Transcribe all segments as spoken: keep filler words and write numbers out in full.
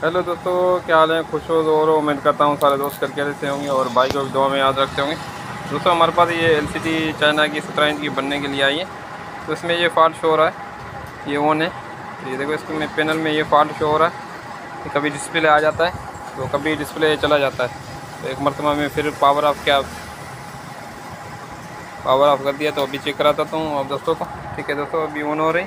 Hello दोस्तों, क्या हाल है? खुश हो और उम्मीद करता हूँ सारे दोस्त करके रहते होंगे और भाई को भी दुआ में याद रखते होंगे। दोस्तों, हमारे पास ये एलसीडी चाइना की सत्रह इंच की बनने के लिए आई है। तो इसमें ये फॉल्ट शो हो रहा है, ये ऑन है। ये देखो, इसमें पैनल में ये फॉल्ट शो हो रहा है। कभी डिस्प्ले आ जाता है तो कभी डिस्प्ले चला जाता है। तो एक मरतबा में फिर पावर ऑफ क्या पावर ऑफ कर दिया, तो अभी चेक कराता हूँ आप दोस्तों को। ठीक है दोस्तों, अभी ऑन हो रही।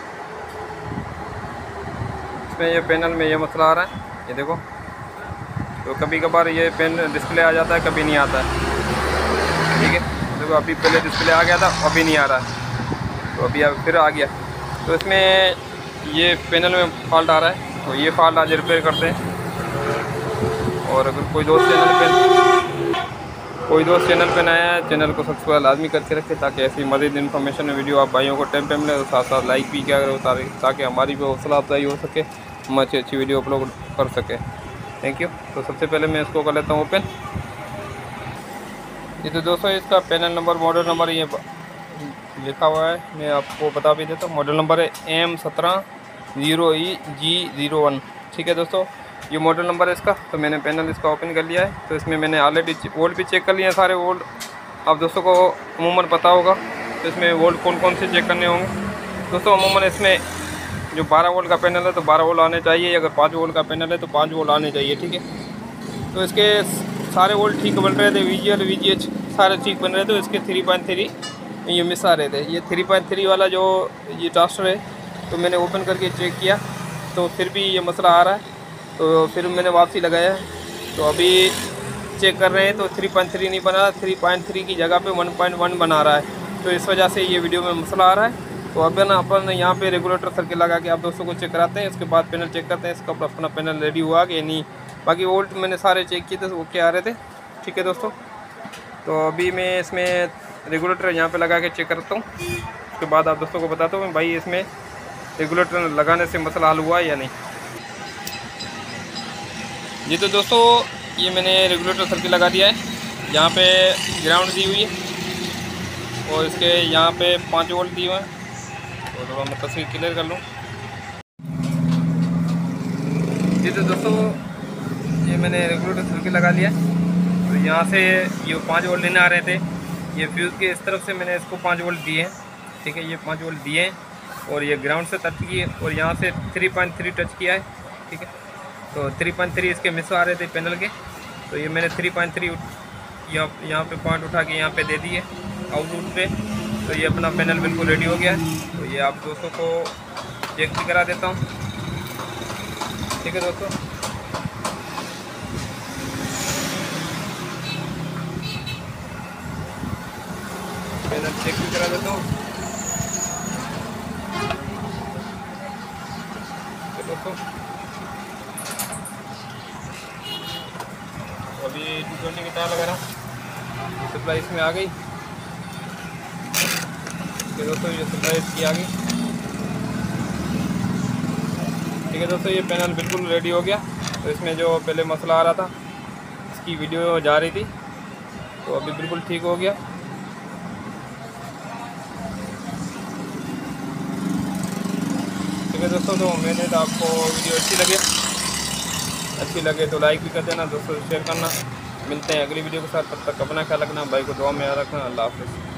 इसमें ये पैनल में ये मसला आ रहा है, ये देखो। तो कभी कभार ये पेन डिस्प्ले आ जाता है, कभी नहीं आता है। ठीक है, देखो अभी पहले डिस्प्ले आ गया था, अभी नहीं आ रहा है, तो अभी फिर आ गया। तो इसमें ये पैनल में फॉल्ट आ रहा है, तो ये फॉल्ट आज रिपेयर करते हैं। और अगर कोई दोस्त चैनल पे कोई दोस्त चैनल पे नया है, चैनल को सब्सक्राइब लाजमी करके रखें, ताकि ऐसी मज़ीद इन्फॉर्मेशन वीडियो आप भाइयों को टाइम पे मिले। और साथ साथ लाइक भी क्या करो, ताकि हमारी भी हौसला अफजाई हो सके, हम अच्छी अच्छी वीडियो अपलोड कर सकें। Thank you. तो सबसे पहले मैं इसको कर लेता हूँ ओपन। ये तो दोस्तों, इसका पैनल नंबर, मॉडल नंबर ये लिखा हुआ है, मैं आपको बता भी देता हूँ। मॉडल नंबर है एम सत्रह zero E G zero one. ठीक है दोस्तों, ये मॉडल नंबर है इसका। तो मैंने पैनल इसका ओपन कर लिया है। तो इसमें मैंने ऑलरेडी वोल्ट भी चेक कर लिए हैं, सारे वोल्ट आप दोस्तों को अमूमन पता होगा। तो इसमें वोल्ट कौन कौन से चेक करने होंगे दोस्तों। अमूमन इसमें जो बारह वोल्ट का पैनल है तो बारह वोल्ट आने चाहिए, अगर पाँच वोल्ट का पैनल है तो पाँच वोल्ट आने चाहिए। ठीक है, तो इसके सारे वोल्ट ठीक बन रहे थे, वीजीएल वीजीएच सारे ठीक बन रहे थे। इसके थ्री पॉइंट थ्री ये मिस आ रहे थे। ये थ्री पॉइंट थ्री वाला जो ये ट्रांसफर है, तो मैंने ओपन करके चेक किया तो फिर भी ये मसला आ रहा है। तो फिर मैंने वापसी लगाया, तो अभी चेक कर रहे हैं तो थ्री पॉइंट थ्री नहीं बना, थ्री पॉइंट थ्री की जगह पे वन पॉइंट वन बना रहा है। तो इस वजह से ये वीडियो में मसला आ रहा है। तो अब ना अपन यहाँ पे रेगुलेटर सर्किट लगा के आप दोस्तों को चेक कराते हैं। उसके बाद पैनल चेक करते हैं इसका अपना पैनल रेडी हुआ कि नहीं। बाकी वोल्ट मैंने सारे चेक किए थे, वो क्या आ रहे थे। ठीक है दोस्तों, तो अभी मैं इसमें रेगुलेटर यहाँ पे लगा के चेक करता हूँ। उसके बाद आप दोस्तों को बताता हूँ भाई इसमें रेगुलेटर लगाने से मसला हल हुआ या नहीं। जी तो दोस्तों, ये मैंने रेगुलेटर सर्किट लगा दिया है। यहाँ पे ग्राउंड दी हुई है और इसके यहाँ पे पाँच वोल्ट दिए हुए हैं। तो थोड़ा मैं तस्वीर क्लियर कर लूँ। जी तो दोस्तों, ये मैंने रेगुलेटर सर्किट लगा लिया है। तो यहाँ से ये पाँच वोल्ट लेने आ रहे थे, ये फ्यूज़ के इस तरफ से मैंने इसको पाँच वोल्ट दिए हैं। ठीक है, ये पाँच वोल्ट दिए हैं और ये ग्राउंड से टच किए और यहाँ से थ्री पॉइंट थ्री टच किया है। ठीक है, तो थ्री पॉइंट थ्री इसके मिस आ रहे थे पैनल के। तो ये मैंने थ्री पॉइंट थ्री यहाँ यहाँ पे पॉइंट उठा के यहाँ पे दे दिए आउटपुट पे। तो ये अपना पैनल बिल्कुल रेडी हो गया है। तो ये आप दोस्तों को चेक भी करा देता हूँ। ठीक है दोस्तों, पैनल चेक भी करा देता हूँ। दोस्तों, अभी टू ट्वेंटी की तार लगा रहा हूँ, सप्लाई इसमें आ गई। ठीक है दोस्तों, ये सप्लाई इसकी आ गई। ठीक है दोस्तों, ये पैनल बिल्कुल रेडी हो गया। तो इसमें जो पहले मसला आ रहा था, इसकी वीडियो जा रही थी, तो अभी बिल्कुल ठीक हो गया। ठीक है दोस्तों, तो मैंने तो आपको वीडियो अच्छी लगे अच्छी लगे तो लाइक भी कर देना, दोस्तों शेयर करना। मिलते हैं अगली वीडियो के साथ, तब तक अपना ख्याल रखना, भाई को दुआ में याद रखना। अल्लाह हाफ़िज़।